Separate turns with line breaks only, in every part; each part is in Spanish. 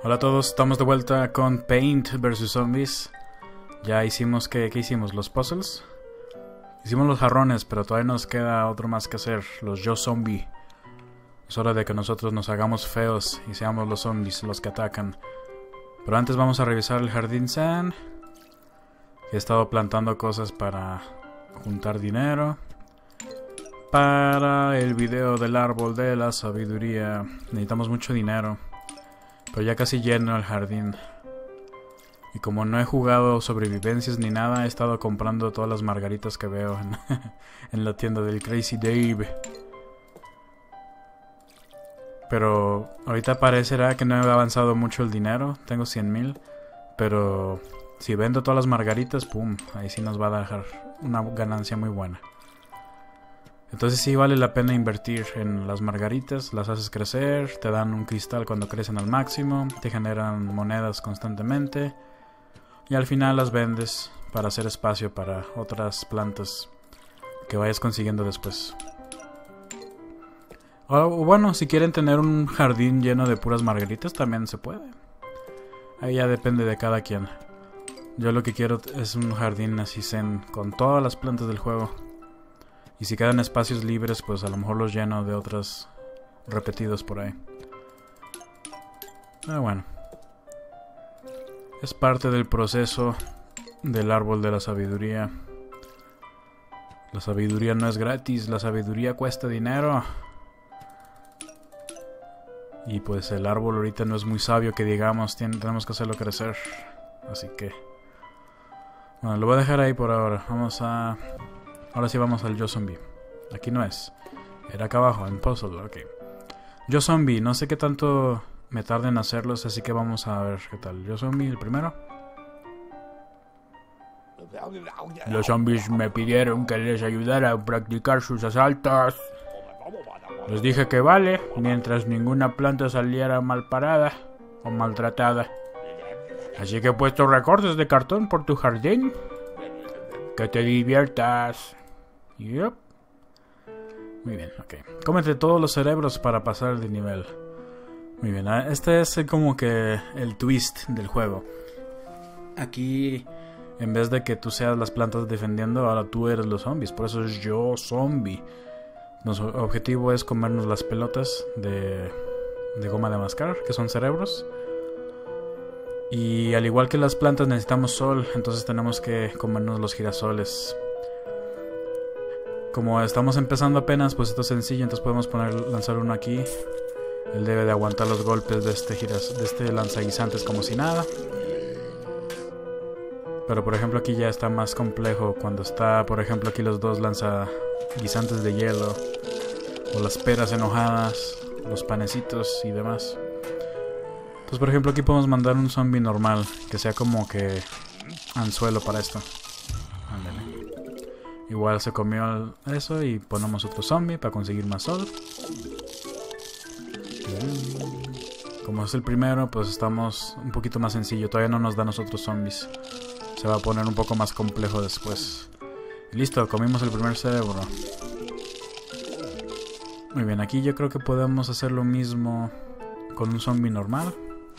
Hola a todos, estamos de vuelta con Paint vs Zombies. Ya hicimos, ¿qué hicimos? ¿Los puzzles? Hicimos los jarrones, pero todavía nos queda otro más que hacer, los Yo Zombie. Es hora de que nosotros nos hagamos feos y seamos los zombies los que atacan. Pero antes vamos a revisar el jardín Zen. He estado plantando cosas para juntar dinero para el video del árbol de la sabiduría. Necesitamos mucho dinero, pero ya casi lleno el jardín. Y como no he jugado sobrevivencias ni nada, he estado comprando todas las margaritas que veo en la tienda del Crazy Dave. Pero ahorita parecerá que no he avanzado mucho el dinero. Tengo 100,000. Pero si vendo todas las margaritas, pum, ahí sí nos va a dejar una ganancia muy buena. Entonces sí vale la pena invertir en las margaritas. Las haces crecer, te dan un cristal cuando crecen al máximo, te generan monedas constantemente. Y al final las vendes para hacer espacio para otras plantas que vayas consiguiendo después. O bueno, si quieren tener un jardín lleno de puras margaritas, también se puede. Ahí ya depende de cada quien. Yo lo que quiero es un jardín así zen, con todas las plantas del juego. Y si quedan espacios libres, pues a lo mejor los lleno de otros repetidos por ahí. Pero bueno. Es parte del proceso del árbol de la sabiduría. La sabiduría no es gratis, la sabiduría cuesta dinero. Y pues el árbol ahorita no es muy sabio que digamos, tenemos que hacerlo crecer. Así que... bueno, lo voy a dejar ahí por ahora. Ahora sí vamos al Yo Zombie. Aquí no es. Era acá abajo, en puzzle, ok. Yo Zombie, no sé qué tanto me tarde en hacerlos, así que vamos a ver qué tal. Yo Zombie, el primero. Los zombies me pidieron que les ayudara a practicar sus asaltos. Les dije que vale, mientras ninguna planta saliera mal parada o maltratada. Así que he puesto recortes de cartón por tu jardín. Que te diviertas. Yep. Muy bien, ok. Cómete todos los cerebros para pasar de nivel. Muy bien, este es como que el twist del juego. Aquí, en vez de que tú seas las plantas defendiendo, ahora tú eres los zombies. Por eso es Yo Zombie. Nuestro objetivo es comernos las pelotas de goma de mascar, que son cerebros. Y al igual que las plantas necesitamos sol, entonces tenemos que comernos los girasoles. Como estamos empezando apenas, pues esto es sencillo, entonces podemos lanzar uno aquí. Él debe de aguantar los golpes de este lanzaguisantes como si nada. Pero por ejemplo aquí ya está más complejo cuando está, por ejemplo, aquí los dos lanzaguisantes de hielo. O las peras enojadas, los panecitos y demás. Pues por ejemplo aquí podemos mandar un zombie normal, que sea como que anzuelo para esto. Ándale. Igual se comió eso y ponemos otro zombie para conseguir más sol. Como es el primero, pues estamos un poquito más sencillo. Todavía no nos dan los otros zombies. Se va a poner un poco más complejo después. Listo, comimos el primer cerebro. Muy bien, aquí yo creo que podemos hacer lo mismo con un zombie normal.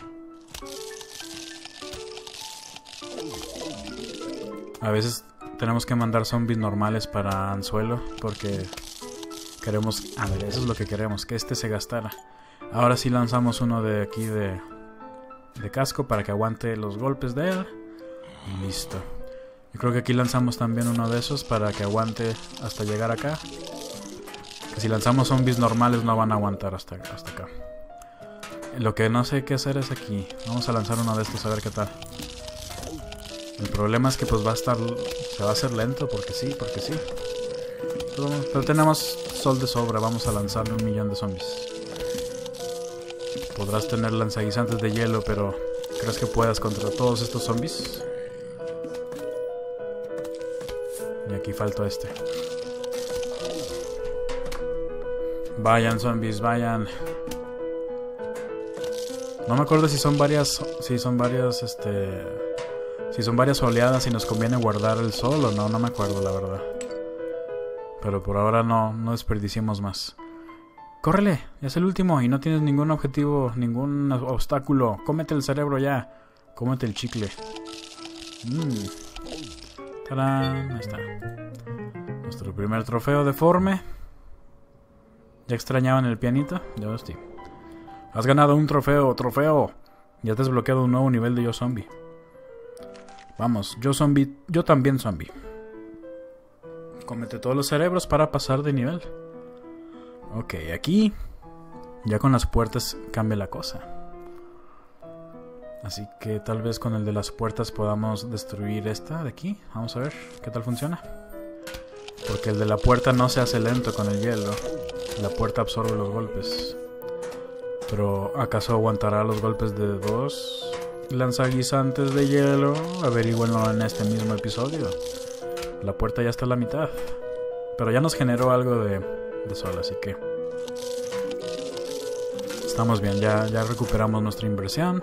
A veces tenemos que mandar zombies normales para anzuelo porque queremos... a ver, eso es lo que queremos, que este se gastara. Ahora sí lanzamos uno de aquí de casco para que aguante los golpes de él. Y listo. Yo creo que aquí lanzamos también uno de esos para que aguante hasta llegar acá. Que si lanzamos zombies normales no van a aguantar hasta acá. Lo que no sé qué hacer es aquí. Vamos a lanzar uno de estos a ver qué tal. El problema es que pues se va a hacer lento porque sí. Pero tenemos sol de sobra, vamos a lanzarle 1,000,000 de zombies. Podrás tener lanzaguisantes de hielo, pero ¿crees que puedas contra todos estos zombies? Y aquí falta este. Vayan zombies, vayan. No me acuerdo si son varias oleadas y nos conviene guardar el sol o no, no me acuerdo la verdad. Pero por ahora no desperdiciemos más. ¡Córrele! Es el último y no tienes ningún objetivo, ningún obstáculo. Cómete el cerebro ya. Cómete el chicle. ¡Tarán! Ahí está. Nuestro primer trofeo deforme. ¿Ya extrañaban el pianito? Ya estoy. Has ganado un trofeo, trofeo. Ya te has desbloqueado un nuevo nivel de Yo Zombie. Vamos, yo también zombie. Cómete todos los cerebros para pasar de nivel. Ok, aquí ya con las puertas cambia la cosa. Así que tal vez con el de las puertas podamos destruir esta de aquí. Vamos a ver qué tal funciona. Porque el de la puerta no se hace lento con el hielo. La puerta absorbe los golpes. Pero ¿acaso aguantará los golpes de 2 lanzaguisantes de hielo? Averígüenlo en este mismo episodio. La puerta ya está a la mitad. Pero ya nos generó algo de sol, así que estamos bien, ya recuperamos nuestra inversión.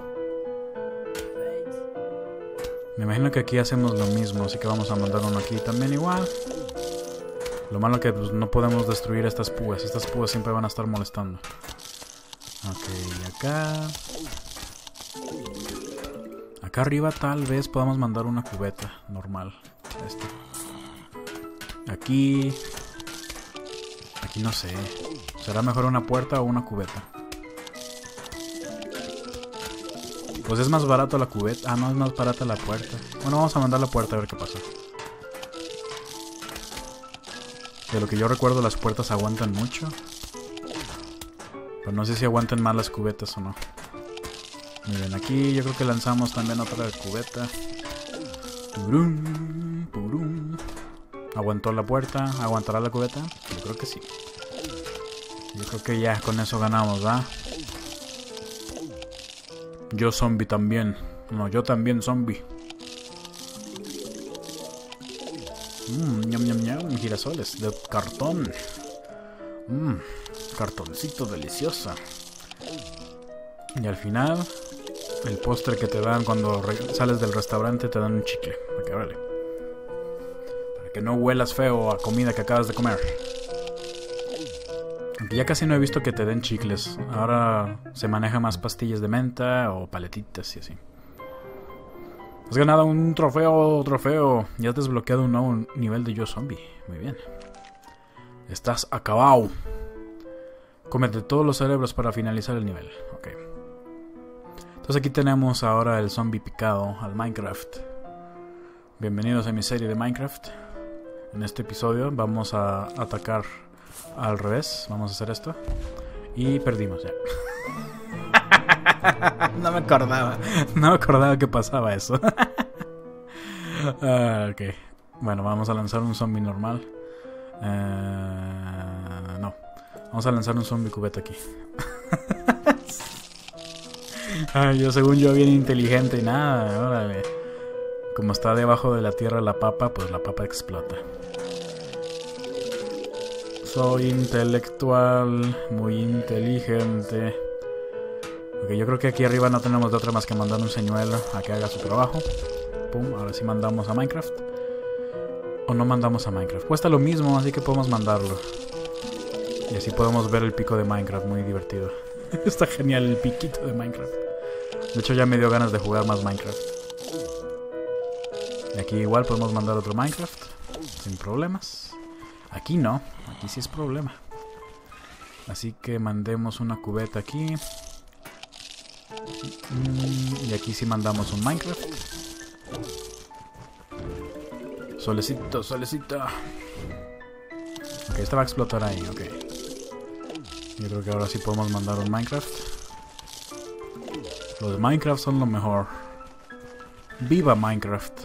Me imagino que aquí hacemos lo mismo, así que vamos a mandar uno aquí también igual. Lo malo que pues, no podemos destruir estas púas siempre van a estar molestando. Ok, acá arriba tal vez podamos mandar una cubeta normal. Aquí no sé. ¿Será mejor una puerta o una cubeta? Pues es más barato la cubeta. Ah, no, es más barata la puerta. Bueno, vamos a mandar la puerta a ver qué pasa. De lo que yo recuerdo, las puertas aguantan mucho. Pero no sé si aguantan más las cubetas o no. Miren, aquí yo creo que lanzamos también otra cubeta. Purum, purum. ¿Aguantó la puerta? ¿Aguantará la cubeta? Yo creo que sí. Yo creo que ya con eso ganamos, ¿va? Yo zombie también. No, yo también zombie. Ñam ñam ñam, girasoles de cartón. Cartoncito deliciosa. Y al final, el postre que te dan cuando sales del restaurante, te dan un chicle. Para que, órale. Para que no huelas feo a comida que acabas de comer. Aunque ya casi no he visto que te den chicles. Ahora se maneja más pastillas de menta o paletitas y así. Has ganado un trofeo. Ya has desbloqueado un nuevo nivel de Yo Zombie. Muy bien. Estás acabado. Cómete todos los cerebros para finalizar el nivel. Ok. Entonces aquí tenemos ahora el zombie picado al Minecraft. Bienvenidos a mi serie de Minecraft. En este episodio vamos a atacar al revés. Vamos a hacer esto. Y perdimos ya. No me acordaba que pasaba eso. Ok. Bueno, vamos a lanzar un zombie normal. No. Vamos a lanzar un zombie cubeta aquí. Yo según yo bien inteligente y nada, órale. Como está debajo de la tierra la papa, pues la papa explota. Soy intelectual, muy inteligente. Ok, yo creo que aquí arriba no tenemos de otra más que mandar un señuelo a que haga su trabajo. Pum, ahora sí mandamos a Minecraft. O no mandamos a Minecraft. Cuesta lo mismo, así que podemos mandarlo. Y así podemos ver el pico de Minecraft, muy divertido. Está genial el piquito de Minecraft. De hecho ya me dio ganas de jugar más Minecraft. Y aquí igual podemos mandar otro Minecraft sin problemas. Aquí no, aquí sí es problema. Así que mandemos una cubeta aquí. Y aquí sí mandamos un Minecraft. Solecito, solecito. Ok, esta va a explotar ahí, ok. Yo creo que ahora sí podemos mandar un Minecraft. Los de Minecraft son lo mejor. ¡Viva Minecraft!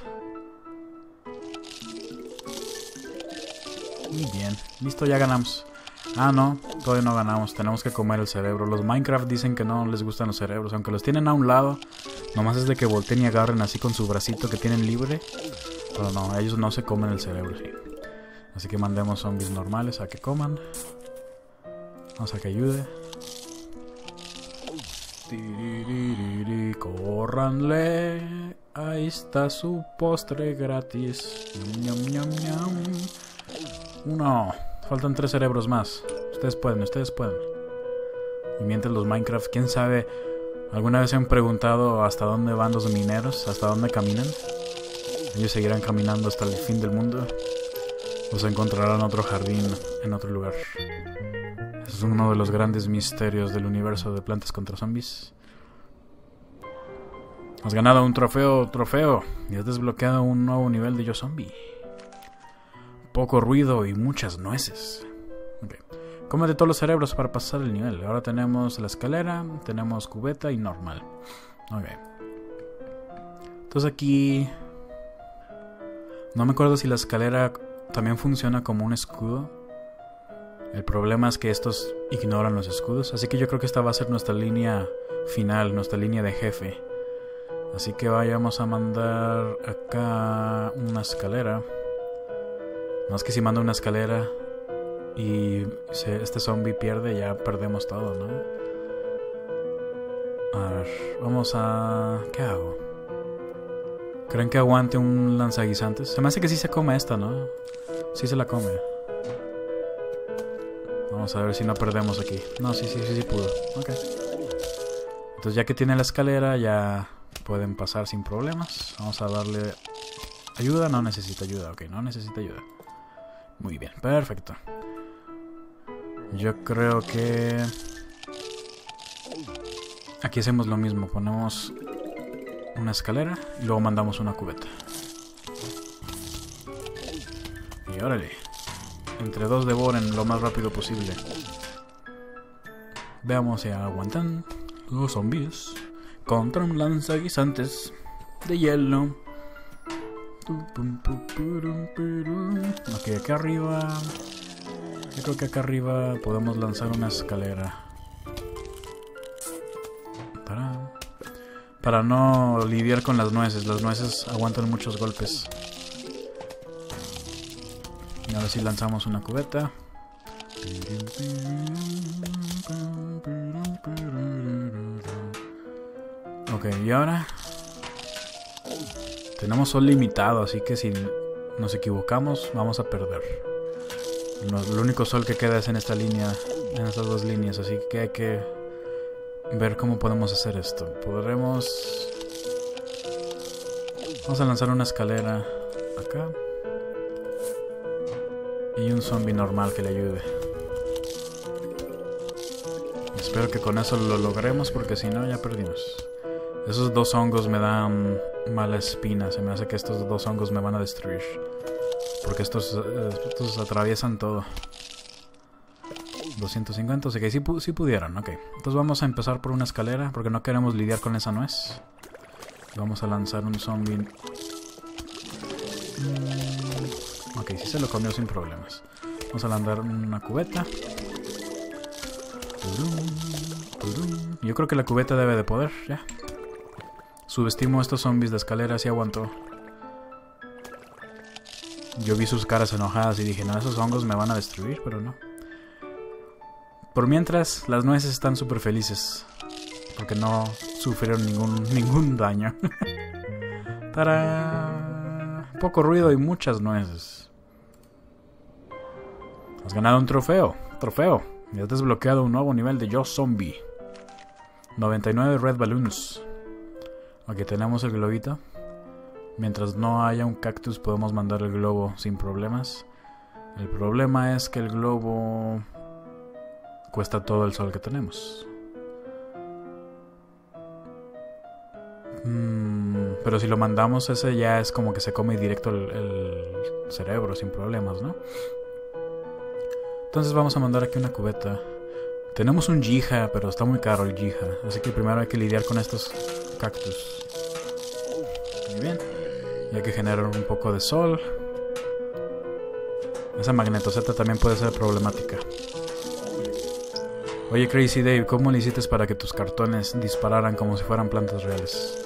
Muy bien, listo, ya ganamos. Ah, no, todavía no ganamos. Tenemos que comer el cerebro. Los Minecraft dicen que no les gustan los cerebros. Aunque los tienen a un lado, nomás es de que volteen y agarren así con su bracito que tienen libre. Pero no, ellos no se comen el cerebro, sí. Así que mandemos zombies normales a que coman. Vamos a que ayude. Córranle. Ahí está su postre gratis. Ñam, ñam, ñam. Uno. Faltan 3 cerebros más. Ustedes pueden, ustedes pueden. Y mientras los Minecraft, quién sabe, ¿alguna vez se han preguntado hasta dónde van los mineros? ¿Hasta dónde caminan? ¿Ellos seguirán caminando hasta el fin del mundo? ¿O se encontrarán otro jardín en otro lugar? Ese es uno de los grandes misterios del universo de Plantas contra Zombies. Has ganado un trofeo. Y has desbloqueado un nuevo nivel de Yo Zombie. Poco ruido y muchas nueces. Okay. Cómete todos los cerebros para pasar el nivel. Ahora tenemos la escalera, tenemos cubeta y normal. Ok. Entonces aquí... no me acuerdo si la escalera también funciona como un escudo. El problema es que estos ignoran los escudos. Así que yo creo que esta va a ser nuestra línea final, nuestra línea de jefe. Así que vayamos a mandar acá una escalera. Más que si mando una escalera y este zombie pierde, ya perdemos todo, ¿no? A ver, vamos a... ¿qué hago? ¿Creen que aguante un lanzaguisantes? Se me hace que sí se come esta, ¿no? Sí se la come. Vamos a ver si no perdemos aquí. No, sí pudo. Ok. Entonces ya que tiene la escalera, ya pueden pasar sin problemas. Vamos a darle... ¿ayuda? No necesita ayuda. Ok, no necesita ayuda. Muy bien, perfecto. Yo creo que... aquí hacemos lo mismo. Ponemos una escalera y luego mandamos una cubeta. Y órale. Entre dos devoren lo más rápido posible. Veamos si aguantan los zombies contra un lanzaguisantes de hielo. Ok, acá arriba... yo creo que acá arriba podemos lanzar una escalera. Para no lidiar con las nueces. Las nueces aguantan muchos golpes. Y ahora sí lanzamos una cubeta. Ok, y ahora... tenemos sol limitado, así que si nos equivocamos vamos a perder. El único sol que queda es en esta línea, en estas dos líneas, así que hay que ver cómo podemos hacer esto. Podremos... vamos a lanzar una escalera acá. Y un zombie normal que le ayude. Espero que con eso lo logremos, porque si no ya perdimos. Esos dos hongos me dan mala espina. Se me hace que estos dos hongos me van a destruir. Porque estos atraviesan todo. 250, o sea que sí pudieron, ok. Entonces vamos a empezar por una escalera, porque no queremos lidiar con esa nuez. Vamos a lanzar un zombie. Ok, sí se lo comió sin problemas. Vamos a lanzar una cubeta. Yo creo que la cubeta debe de poder, ya. Subestimo a estos zombies de escalera, sí aguantó. Yo vi sus caras enojadas y dije, no, esos hongos me van a destruir, pero no. Por mientras, las nueces están súper felices. Porque no sufrieron ningún daño. ¡Tarán! Poco ruido y muchas nueces. Has ganado un trofeo. Y has desbloqueado un nuevo nivel de Yo Zombie. 99 Red Balloons. Aquí tenemos el globito. Mientras no haya un cactus podemos mandar el globo sin problemas. El problema es que el globo cuesta todo el sol que tenemos. Pero si lo mandamos, ese ya es como que se come directo el cerebro sin problemas, ¿no? Entonces vamos a mandar aquí una cubeta. Tenemos un Jija, pero está muy caro el Jija. Así que primero hay que lidiar con estos cactus. Muy bien. Y hay que generar un poco de sol. Esa magnetoseta también puede ser problemática. Oye, Crazy Dave, ¿cómo le hiciste para que tus cartones dispararan como si fueran plantas reales?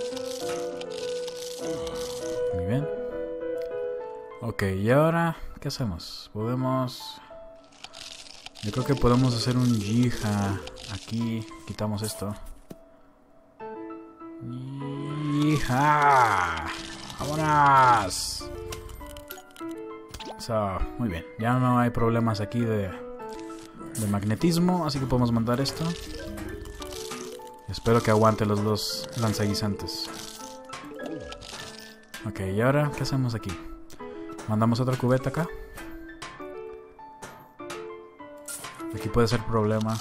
Muy bien. Ok, y ahora, ¿qué hacemos? Podemos... yo creo que podemos hacer un Jija. Aquí quitamos esto. Jija. ¡Vámonos! Muy bien, ya no hay problemas aquí de de magnetismo, así que podemos mandar esto. Espero que aguante los dos lanzaguisantes. Ok, y ahora, ¿qué hacemos aquí? Mandamos otra cubeta acá. Aquí puede ser problema.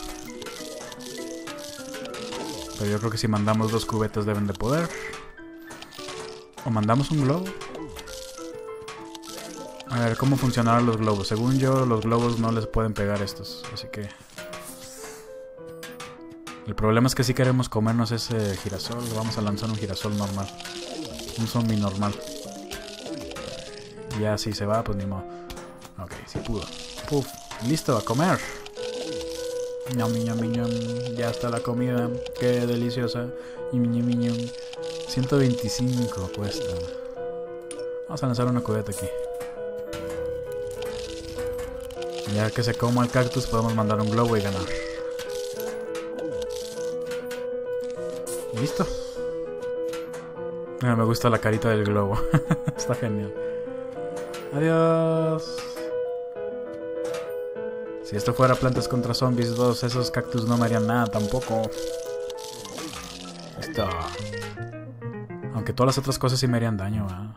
Pero yo creo que si mandamos dos cubetas deben de poder. O mandamos un globo. A ver, ¿cómo funcionarán los globos? Según yo, los globos no les pueden pegar estos. Así que... el problema es que si queremos comernos ese girasol, vamos a lanzar un girasol normal. Un zombie normal. Y ya si se va, pues ni modo. Ok, sí pudo. Puf, listo, a comer. Ñam, ñam, ñam. Ya está la comida. Qué deliciosa. 125 cuesta. Vamos a lanzar una cubeta aquí. Ya que se coma el cactus, podemos mandar un globo y ganar. Listo. Me gusta la carita del globo. Está genial. Adiós. Si esto fuera Plantas contra Zombies 2, esos cactus no me harían nada tampoco. Listo. Aunque todas las otras cosas sí me harían daño, ¿eh?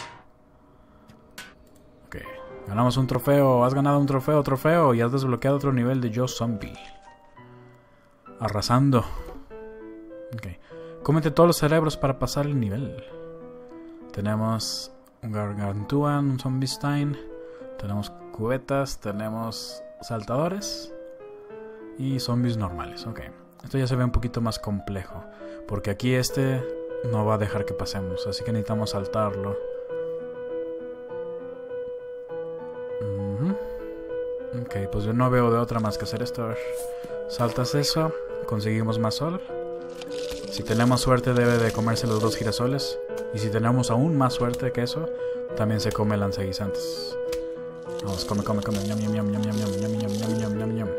Ok. Ganamos un trofeo. Has ganado un trofeo. Y has desbloqueado otro nivel de Yo Zombie. Arrasando. Ok. Cómete todos los cerebros para pasar el nivel. Tenemos un Gargantuan, un Zombie Stein. Tenemos cubetas, tenemos saltadores. Y zombies normales, ok. Esto ya se ve un poquito más complejo. Porque aquí este no va a dejar que pasemos. Así que necesitamos saltarlo. Ok, pues yo no veo de otra más que hacer esto. A ver. Saltas eso. Conseguimos más sol. Si tenemos suerte debe de comerse los dos girasoles. Y si tenemos aún más suerte que eso, también se come lanzaguisantes. Vamos, come. Ñam, ñam, ñam, ñam, ñam, ñam, ñam, ñam, ñam, ñam, ñam.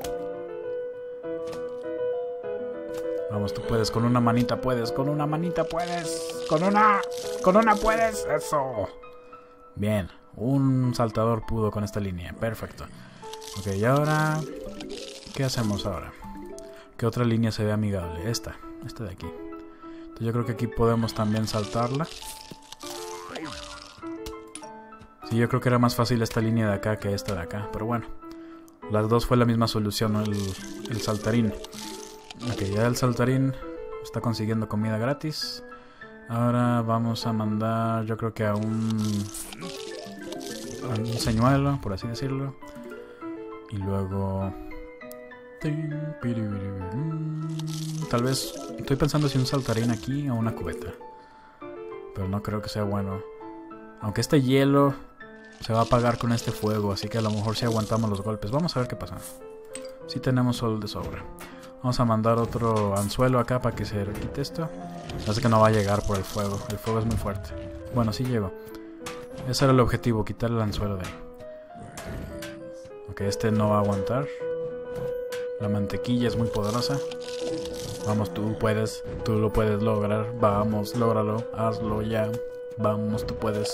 Vamos, tú puedes. Con una manita puedes. Con una manita puedes. Con una puedes. Eso. Bien. Un saltador pudo con esta línea. Perfecto. Ok, y ahora... ¿qué hacemos ahora? ¿Qué otra línea se ve amigable? Esta de aquí. Entonces yo creo que aquí podemos también saltarla. Sí, yo creo que era más fácil esta línea de acá que esta de acá. Pero bueno, las dos fue la misma solución, ¿no? El saltarín. Ok, ya el saltarín está consiguiendo comida gratis. Ahora vamos a mandar, yo creo que a un señuelo, por así decirlo. Y luego... tal vez estoy pensando si un saltarín aquí o una cubeta, pero no creo que sea bueno. Aunque este hielo se va a apagar con este fuego, así que a lo mejor si aguantamos los golpes. Vamos a ver qué pasa. Si tenemos sol de sobra. Vamos a mandar otro anzuelo acá para que se quite esto. Parece que no va a llegar por el fuego. El fuego es muy fuerte. Bueno, sí llegó. Ese era el objetivo, quitar el anzuelo de ahí. Ok, este no va a aguantar. La mantequilla es muy poderosa. Vamos, tú puedes. Tú lo puedes lograr. Vamos, lógralo. Hazlo ya. Vamos, tú puedes.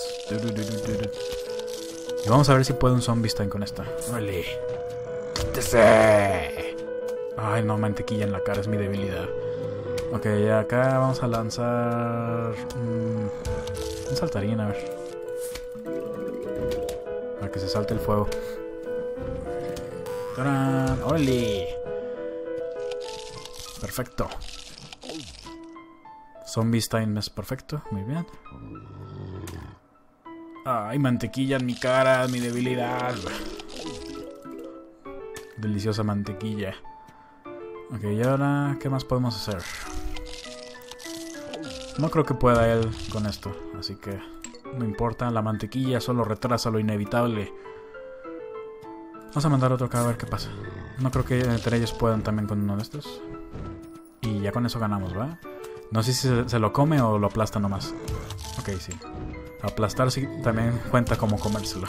Y vamos a ver si puede un Zombie Stein con esta. ¡Vale! ¡Quítese! Ay, no, mantequilla en la cara es mi debilidad. Ok, y acá vamos a lanzar... un saltarín, a ver. Para que se salte el fuego. ¡Tarán! ¡Órale! Perfecto. Zombie Stein es perfecto. Muy bien. Ay, mantequilla en mi cara, mi debilidad. Deliciosa mantequilla. Ok, y ahora, ¿qué más podemos hacer? No creo que pueda él con esto, así que no importa. La mantequilla solo retrasa lo inevitable. Vamos a mandar otro acá a ver qué pasa. No creo que entre ellos puedan también con uno de estos. Y ya con eso ganamos, ¿va? No sé si se lo come o lo aplasta nomás. Ok, sí. Aplastar sí también cuenta como comérselo.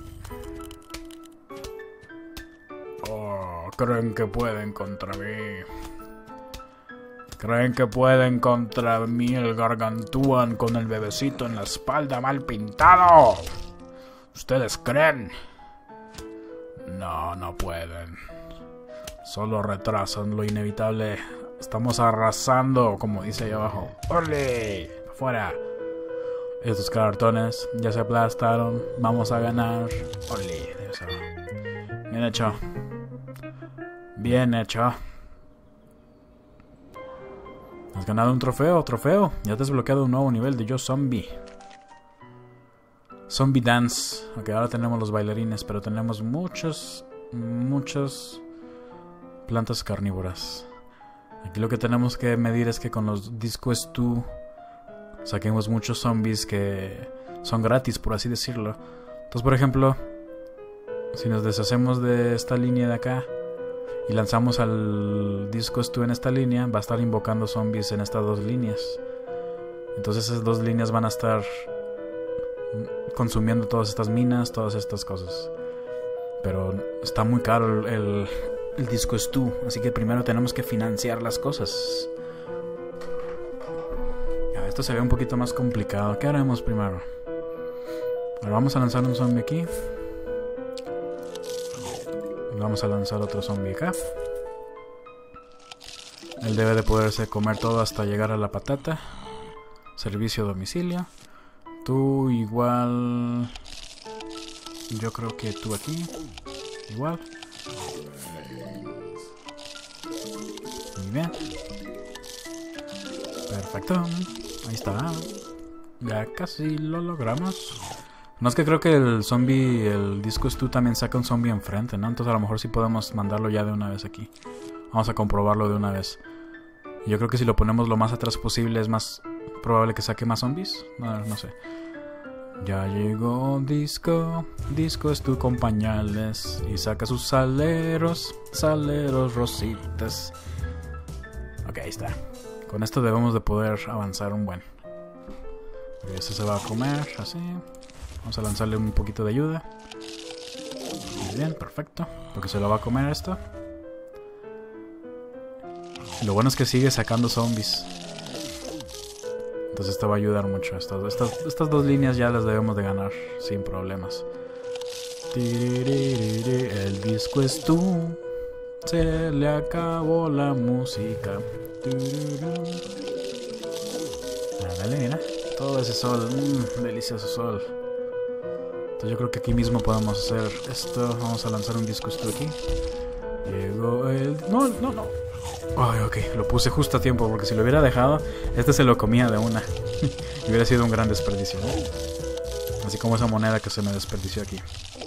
Oh, creen que pueden contra mí. Creen que pueden contra mí el Gargantuan con el bebecito en la espalda mal pintado. ¿Ustedes creen? No, no pueden. Solo retrasan lo inevitable. Estamos arrasando, como dice ahí abajo. ¡Ole! ¡Fuera! Estos cartones ya se aplastaron. Vamos a ganar. ¡Ole! Eso. Bien hecho. Bien hecho. Has ganado un trofeo, Ya te has desbloqueado un nuevo nivel de Yo Zombie. Zombie Dance. Ok, ahora tenemos los bailarines, pero tenemos muchas plantas carnívoras. Aquí lo que tenemos que medir es que con los Disco Stu saquemos muchos zombies que son gratis, por así decirlo. Entonces, por ejemplo, si nos deshacemos de esta línea de acá y lanzamos al Disco Stu en esta línea, va a estar invocando zombies en estas dos líneas. Entonces esas dos líneas van a estar consumiendo todas estas minas, todas estas cosas. Pero está muy caro el Disco Stu, así que primero tenemos que financiar las cosas. Esto se ve un poquito más complicado. ¿Qué haremos primero? Ahora vamos a lanzar un zombie aquí. Vamos a lanzar otro zombie acá. Él debe de poderse comer todo hasta llegar a la patata. Servicio a domicilio. Tú igual. Yo creo que tú aquí. Igual. Muy bien. Perfecto. Ahí está. Ya casi lo logramos. No, es que creo que el zombie, el Disco Stu también saca un zombie enfrente, ¿no? Entonces a lo mejor sí podemos mandarlo ya de una vez aquí. Vamos a comprobarlo de una vez. Yo creo que si lo ponemos lo más atrás posible es más probable que saque más zombies. No sé. Ya llegó Disco Stu con pañales y saca sus saleros rositas. Ok, ahí está. Con esto debemos de poder avanzar un buen. Ese se va a comer, así. Vamos a lanzarle un poquito de ayuda. Muy bien, perfecto. Porque se lo va a comer esto. Y lo bueno es que sigue sacando zombies. Entonces esto va a ayudar mucho. Estas dos líneas ya las debemos de ganar sin problemas. El Disco Stu. Se le acabó la música. Dale, mira. Todo ese sol. Delicioso sol. Entonces yo creo que aquí mismo podemos hacer esto. Vamos a lanzar un Disco Stu aquí. Llegó el... No. Ay, ok. Lo puse justo a tiempo porque si lo hubiera dejado, este se lo comía de una. Y hubiera sido un gran desperdicio, ¿no? Así como esa moneda que se me desperdició aquí.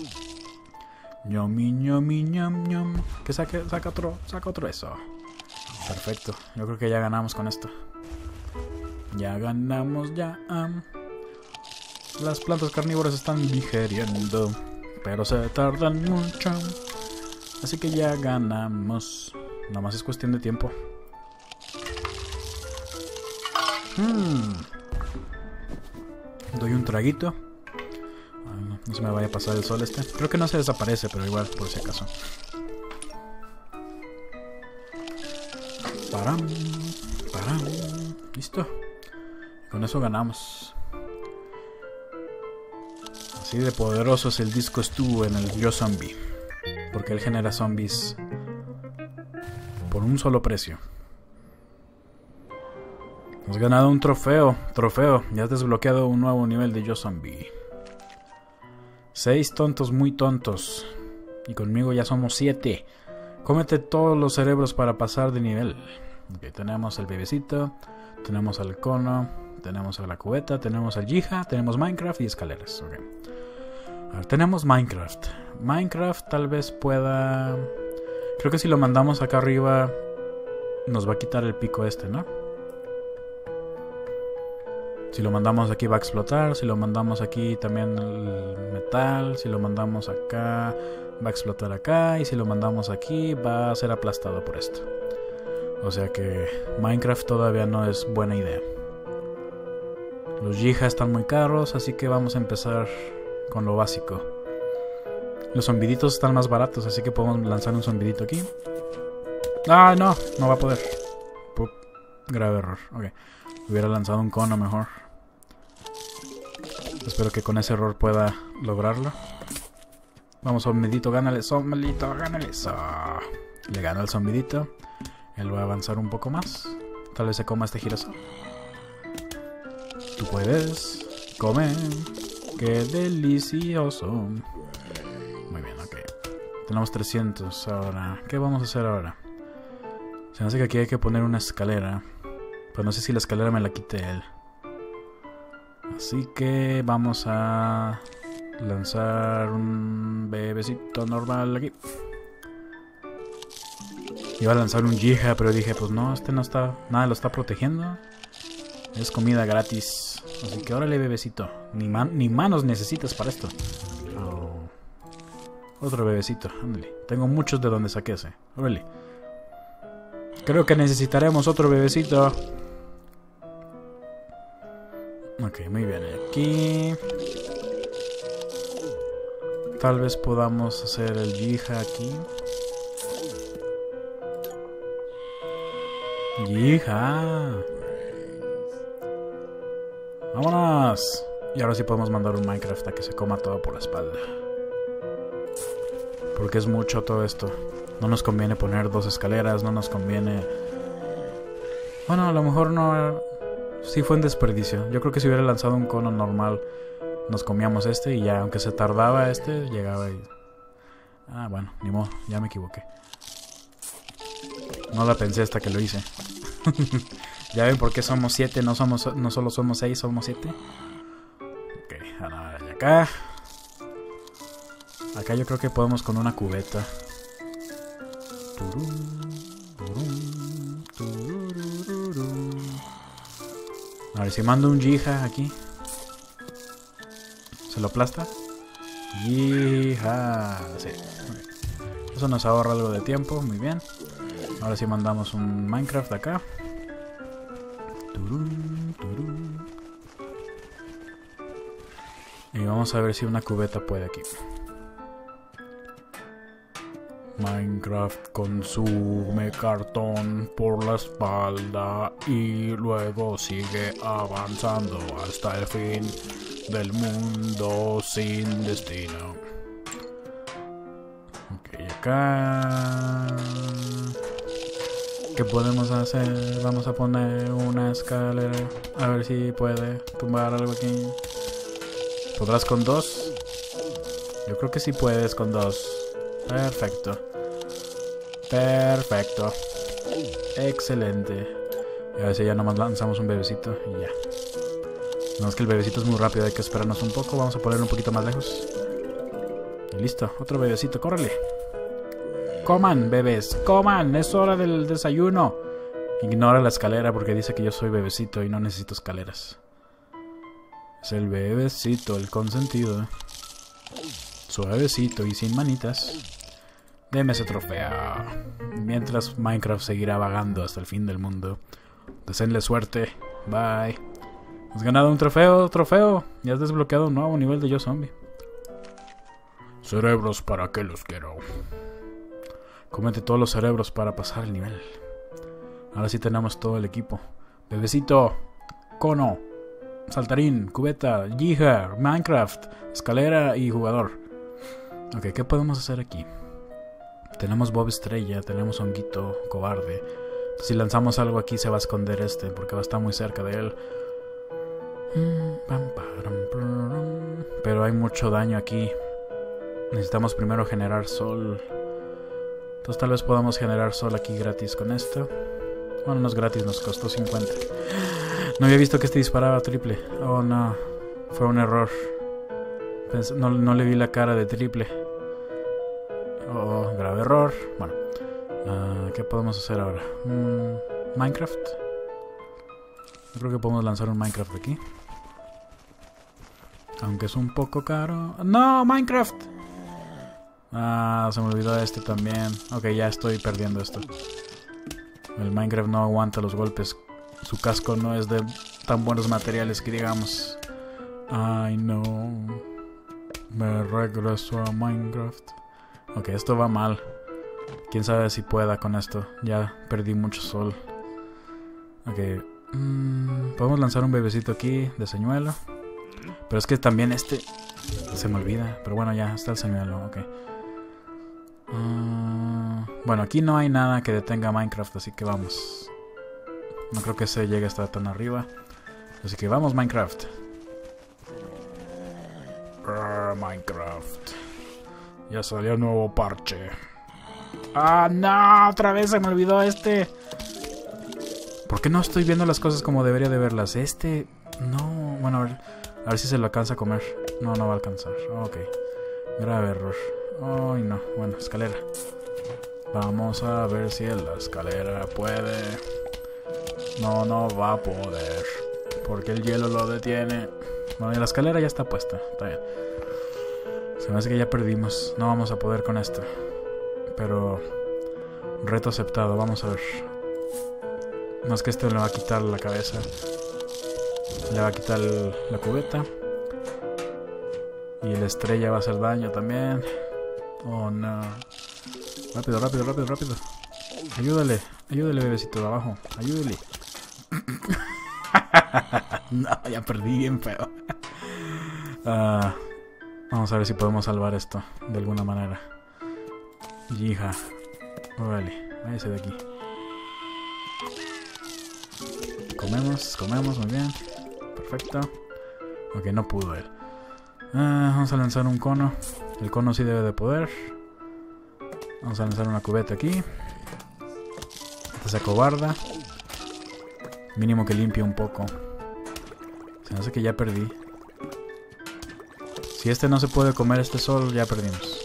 Ñom. Que saca otro eso. Perfecto. Yo creo que ya ganamos con esto. Ya ganamos, ya. Las plantas carnívoras están digeriendo, pero se tardan mucho. Así que ya ganamos. Nada más es cuestión de tiempo. Doy un traguito. No se me vaya a pasar el sol este. Creo que no se desaparece, pero igual, por si acaso. Param. Listo. Con eso ganamos. Así de poderoso es el Disco Stu en el Yo Zombie. Porque él genera zombies por un solo precio. Has ganado un trofeo. Ya has desbloqueado un nuevo nivel de Yo Zombie. 6 tontos muy tontos. Y conmigo ya somos 7. Cómete todos los cerebros para pasar de nivel. Okay, tenemos el bebecito. Tenemos al cono. Tenemos a la cubeta. Tenemos al Yija. Tenemos Minecraft y escaleras. Okay. A ver, tenemos Minecraft. Minecraft tal vez pueda... Creo que si lo mandamos acá arriba nos va a quitar el pico este, ¿no? Si lo mandamos aquí va a explotar. Si lo mandamos aquí también el metal. Si lo mandamos acá va a explotar acá. Y si lo mandamos aquí va a ser aplastado por esto. O sea que Minecraft todavía no es buena idea. Los Yija están muy caros, así que vamos a empezar con lo básico. Los zombiditos están más baratos, así que podemos lanzar un zombidito aquí. ¡Ah, no! No va a poder. Pup, grave error. Ok. Hubiera lanzado un cono mejor. Espero que con ese error pueda lograrlo. Vamos, zombidito, gánale, zombidito, gánale. Le gana al zombidito. Él va a avanzar un poco más. Tal vez se coma este girasol. Tú puedes comer. ¡Qué delicioso! Muy bien, ok. Tenemos 300 ahora. ¿Qué vamos a hacer ahora? Se me hace que aquí hay que poner una escalera. Pero no sé si la escalera me la quite él. Así que vamos a lanzar un bebecito normal aquí. Iba a lanzar un Jija, pero dije, pues no, este no está... Nada lo está protegiendo. Es comida gratis. Así que órale, bebecito. Ni manos necesitas para esto. Oh. Otro bebecito, ándale. Tengo muchos de donde saqué ese. Órale. Creo que necesitaremos otro bebecito. Ok, muy bien. Aquí tal vez podamos hacer el Jija aquí. Jija. ¡Vámonos! Y ahora sí podemos mandar un Minecraft a que se coma todo por la espalda. Porque es mucho todo esto. No nos conviene poner 2 escaleras, no nos conviene... Bueno, a lo mejor no... Sí fue un desperdicio. Yo creo que si hubiera lanzado un cono normal, nos comíamos este y ya, aunque se tardaba este, llegaba y... Ah, bueno, ni modo, ya me equivoqué. No la pensé hasta que lo hice. ¿Ya ven por qué somos 7? No solo somos 6, somos 7. Ok, ahora de acá. Acá yo creo que podemos con una cubeta. A ver si mando un Jija aquí. ¿Se lo aplasta? Jija. Sí. Eso nos ahorra algo de tiempo. Muy bien. Ahora sí mandamos un Minecraft acá. Y vamos a ver si una cubeta puede aquí. Minecraft consume cartón por la espalda y luego sigue avanzando hasta el fin del mundo sin destino. Ok, acá... ¿Qué podemos hacer? Vamos a poner una escalera. A ver si puede tumbar algo aquí. ¿Podrás con 2? Yo creo que sí puedes con 2. Perfecto. Perfecto. Excelente. Y a ver si ya nomás lanzamos un bebecito y ya. No, es que el bebecito es muy rápido, hay que esperarnos un poco. Vamos a ponerlo un poquito más lejos. Y listo, otro bebecito, córrele. Coman, bebés, coman, es hora del desayuno. Ignora la escalera porque dice que yo soy bebecito y no necesito escaleras. Es el bebecito, el consentido. Suavecito y sin manitas. Deme ese trofeo. Mientras Minecraft seguirá vagando hasta el fin del mundo. Deseenle suerte. Bye. Has ganado un trofeo. Y has desbloqueado un nuevo nivel de Yo Zombie. Cerebros, ¿para qué los quiero? Cómete todos los cerebros para pasar el nivel. Ahora sí tenemos todo el equipo. Bebecito, cono, saltarín, cubeta, Jija, Minecraft, escalera y jugador. Ok, ¿qué podemos hacer aquí? Tenemos Bob Estrella, tenemos Honguito, cobarde. Si lanzamos algo aquí se va a esconder este porque va a estar muy cerca de él. Pero hay mucho daño aquí. Necesitamos primero generar sol. Entonces tal vez podamos generar sol aquí gratis con esto. Bueno, no es gratis, nos costó 50. No había visto que este disparaba triple. Oh no, fue un error. No le vi la cara de triple. Oh, grave error. Bueno, ¿qué podemos hacer ahora? Minecraft. Yo creo que podemos lanzar un Minecraft aquí. Aunque es un poco caro. ¡No! ¡Minecraft! Ah, se me olvidó este también. Ok, ya estoy perdiendo esto. El Minecraft no aguanta los golpes. Su casco no es de tan buenos materiales que digamos. Ay, no. Me regreso a Minecraft. Ok, esto va mal. Quién sabe si pueda con esto. Ya perdí mucho sol. Ok. Podemos lanzar un bebecito aquí de señuelo. Pero es que también este se me olvida. Pero bueno, ya está el señuelo. Ok. Bueno, aquí no hay nada que detenga a Minecraft, así que vamos. No creo que se llegue hasta tan arriba. Así que vamos, Minecraft. Minecraft. Ya salió un nuevo parche. ¡Ah, no! Otra vez se me olvidó este. ¿Por qué no estoy viendo las cosas como debería de verlas? No, bueno, a ver si se lo alcanza a comer. No, no va a alcanzar. Ok. Grave error. Ay, no. Bueno, escalera. Vamos a ver si la escalera puede. No, no va a poder. Porque el hielo lo detiene. Bueno, y la escalera ya está puesta. Está bien. Se me hace que ya perdimos. No vamos a poder con esto. Pero... reto aceptado. Vamos a ver. No es que esto le va a quitar la cabeza. Le va a quitar la cubeta. Y la estrella va a hacer daño también. Oh no. Rápido, rápido, rápido, rápido. Ayúdale, ayúdale, bebecito de abajo. Ayúdale. No, ya perdí bien feo. Vamos a ver si podemos salvar esto de alguna manera. Hija. Órale, váyase de aquí. Comemos, muy bien. Perfecto. Ok, no pudo él. Vamos a lanzar un cono. El cono sí debe de poder. Vamos a lanzar una cubeta aquí. Este se acobarda. Mínimo que limpie un poco. Se me hace que ya perdí. Si este no se puede comer este sol, ya perdimos.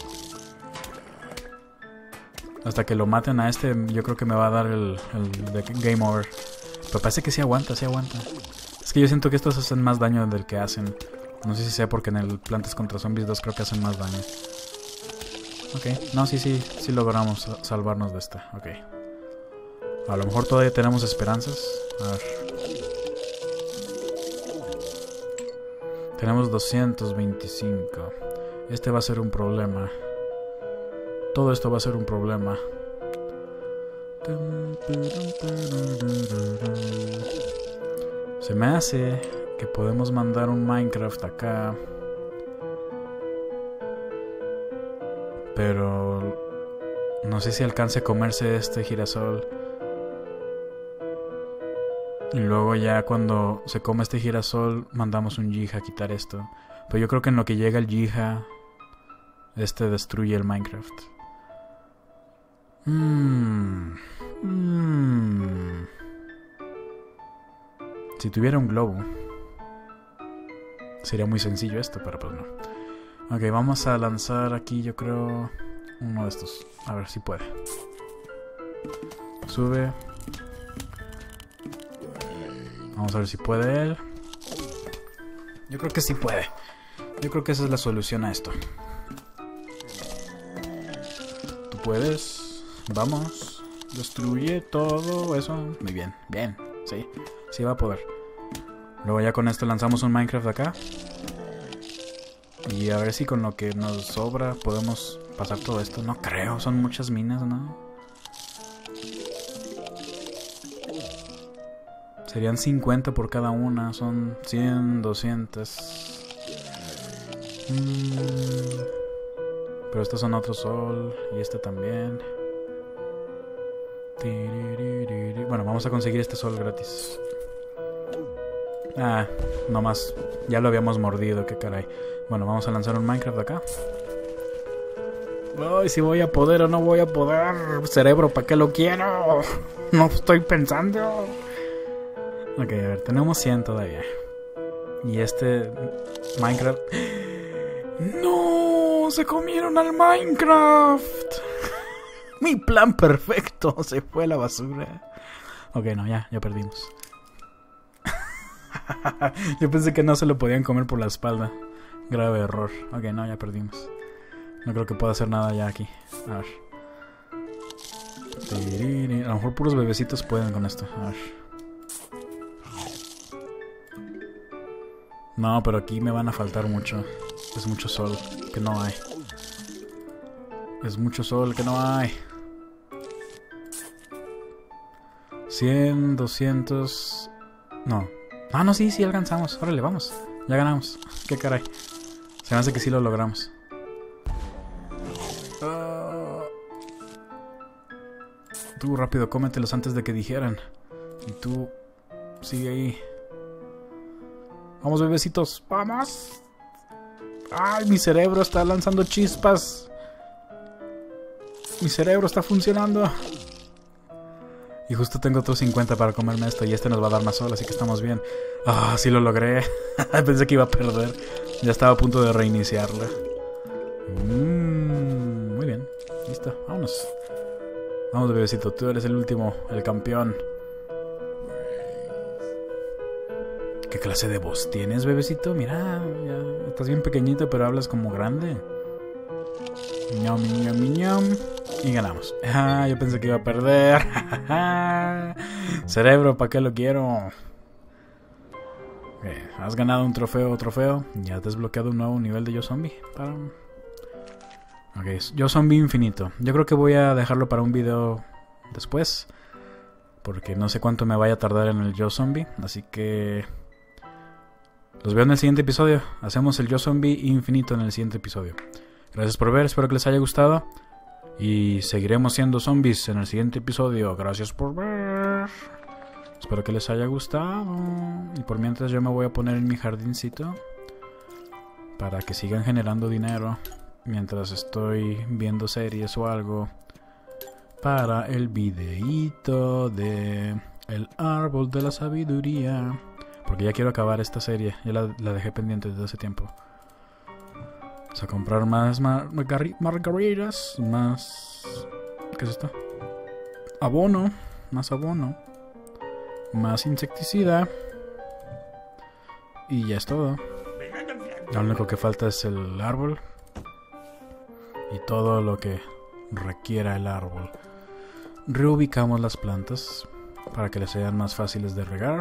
Hasta que lo maten a este, yo creo que me va a dar el game over. Pero parece que sí aguanta, sí aguanta. Es que yo siento que estos hacen más daño del que hacen. No sé si sea porque en el Plantas contra Zombies 2 creo que hacen más daño. Ok, no, sí logramos salvarnos de esta. Ok. A lo mejor todavía tenemos esperanzas. A ver. Tenemos 225. Este va a ser un problema. Todo esto va a ser un problema. Se me hace que podemos mandar un Minecraft acá. Pero no sé si alcance a comerse este girasol. Y luego ya cuando se come este girasol mandamos un Yija a quitar esto. Pero yo creo que en lo que llega el Yija, este destruye el Minecraft. Si tuviera un globo sería muy sencillo esto, pero pues no. Ok, vamos a lanzar aquí, yo creo, uno de estos. A ver si puede. Sube. Vamos a ver si puede él. Yo creo que sí puede. Yo creo que esa es la solución a esto. Tú puedes. Vamos. Destruye todo eso. Muy bien. Bien. Sí. Sí va a poder. Luego ya con esto lanzamos un Minecraft acá. Y a ver si con lo que nos sobra podemos pasar todo esto. No creo. Son muchas minas, ¿no? Serían 50 por cada una. Son 100, 200. Pero estos son otro sol. Y este también. Bueno, vamos a conseguir este sol gratis. No más. Ya lo habíamos mordido, qué caray. Bueno, vamos a lanzar un Minecraft acá. Ay, si voy a poder o no voy a poder. Cerebro, ¿para qué lo quiero? No estoy pensando. Ok, a ver, tenemos 100 todavía. Y este Minecraft... ¡No! ¡Se comieron al Minecraft! Mi plan perfecto se fue a la basura. Ok, no, ya perdimos. Yo pensé que no se lo podían comer por la espalda. Grave error. Ok, no, ya perdimos. No creo que pueda hacer nada ya aquí. A ver. A lo mejor puros bebecitos pueden con esto. A ver. No, pero aquí me van a faltar mucho. Es mucho sol que no hay. Es mucho sol que no hay. 100, 200... No. Ah, no, sí alcanzamos. Órale, vamos. Ya ganamos. Qué caray. Se me hace que sí lo logramos. Tú rápido, cómetelos antes de que dijeran. Y tú sigue ahí. Vamos, bebecitos, vamos. Ay, mi cerebro está lanzando chispas. Mi cerebro está funcionando. Y justo tengo otros 50 para comerme esto. Y este nos va a dar más sol, así que estamos bien. Ah, sí lo logré. Pensé que iba a perder. Ya estaba a punto de reiniciarla. Muy bien. Listo, vámonos. Vamos, bebecito, tú eres el último, el campeón. ¿Qué clase de voz tienes, bebecito? Mira, ya estás bien pequeñito, pero hablas como grande. Ñam, ñam, ñam. Y ganamos. Ah, yo pensé que iba a perder. Cerebro, ¿para qué lo quiero? Has ganado un trofeo. Ya has desbloqueado un nuevo nivel de Yo Zombie. Ok, Yo Zombie infinito. Yo creo que voy a dejarlo para un video después, porque no sé cuánto me vaya a tardar en el Yo Zombie. Así que los veo en el siguiente episodio. Hacemos el Yo Zombie infinito en el siguiente episodio. Gracias por ver, espero que les haya gustado. Y seguiremos siendo zombies en el siguiente episodio. Gracias por ver. Espero que les haya gustado. Y por mientras yo me voy a poner en mi jardincito para que sigan generando dinero mientras estoy viendo series o algo para el videíto de El Árbol de la Sabiduría, porque ya quiero acabar esta serie. Ya la dejé pendiente desde hace tiempo. Vamos a comprar más margaritas, más... ¿qué es esto? Abono, más insecticida. Y ya es todo. Lo único que falta es el árbol y todo lo que requiera el árbol. Reubicamos las plantas para que les sean más fáciles de regar.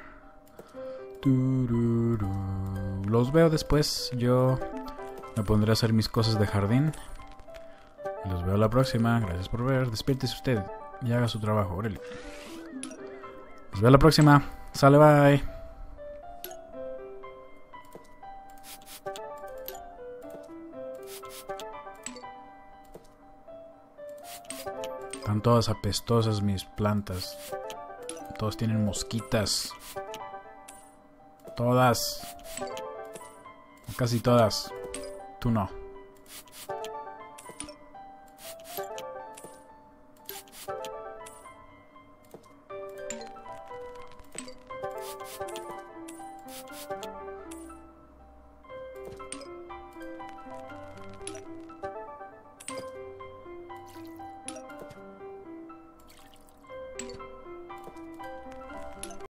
Los veo después. Yo me pondré a hacer mis cosas de jardín. Y los veo la próxima. Gracias por ver. Despiértese usted y haga su trabajo. Órale. Los veo la próxima. Sale, bye. Están todas apestosas mis plantas. Todos tienen mosquitas. Todas. Casi todas. Tú no.